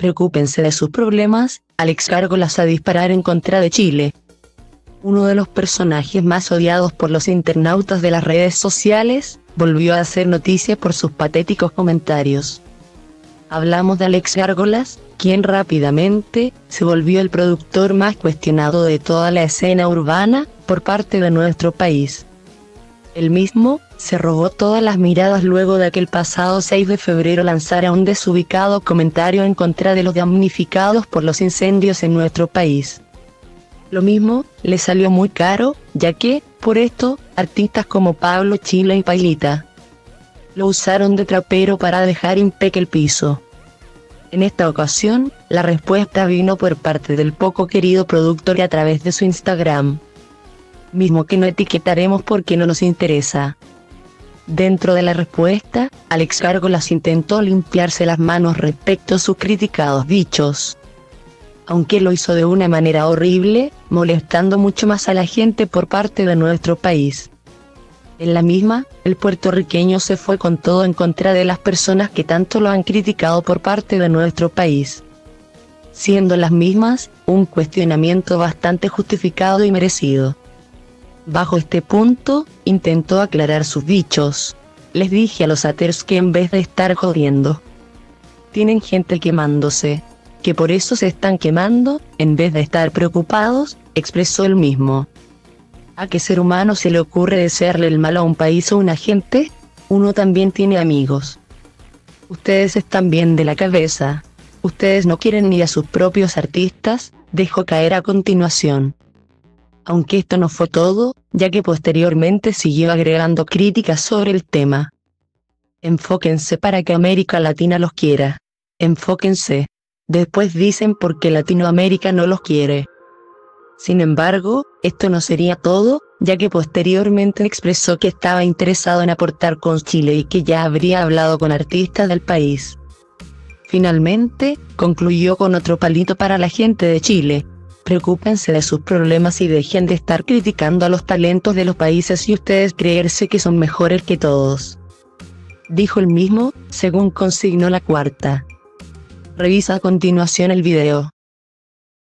Preocúpense de sus problemas, Alex Gárgolas a disparar en contra de Chile. Uno de los personajes más odiados por los internautas de las redes sociales, volvió a hacer noticia por sus patéticos comentarios. Hablamos de Alex Gárgolas, quien rápidamente se volvió el productor más cuestionado de toda la escena urbana por parte de nuestro país. Él mismo se robó todas las miradas luego de que el pasado 6 de febrero lanzara un desubicado comentario en contra de los damnificados por los incendios en nuestro país. Lo mismo le salió muy caro, ya que, por esto, artistas como Pablo Chile y Pailita lo usaron de trapero para dejar impecable el piso. En esta ocasión, la respuesta vino por parte del poco querido productor a través de su Instagram, mismo que no etiquetaremos porque no nos interesa. Dentro de la respuesta, Alex Gárgolas intentó limpiarse las manos respecto a sus criticados dichos, aunque lo hizo de una manera horrible, molestando mucho más a la gente por parte de nuestro país. En la misma, el puertorriqueño se fue con todo en contra de las personas que tanto lo han criticado por parte de nuestro país, siendo las mismas un cuestionamiento bastante justificado y merecido. Bajo este punto, intentó aclarar sus dichos. Les dije a los haters que en vez de estar jodiendo, tienen gente quemándose, que por eso se están quemando, en vez de estar preocupados, expresó él mismo. ¿A qué ser humano se le ocurre desearle el mal a un país o una gente? Uno también tiene amigos. Ustedes están bien de la cabeza. Ustedes no quieren ni a sus propios artistas, dejó caer a continuación. Aunque esto no fue todo, ya que posteriormente siguió agregando críticas sobre el tema. Enfóquense para que América Latina los quiera. Enfóquense. Después dicen por qué Latinoamérica no los quiere. Sin embargo, esto no sería todo, ya que posteriormente expresó que estaba interesado en aportar con Chile y que ya habría hablado con artistas del país. Finalmente, concluyó con otro palito para la gente de Chile. Preocúpense de sus problemas y dejen de estar criticando a los talentos de los países y ustedes creerse que son mejores que todos, dijo él mismo, según consignó La Cuarta. Revisa a continuación el video.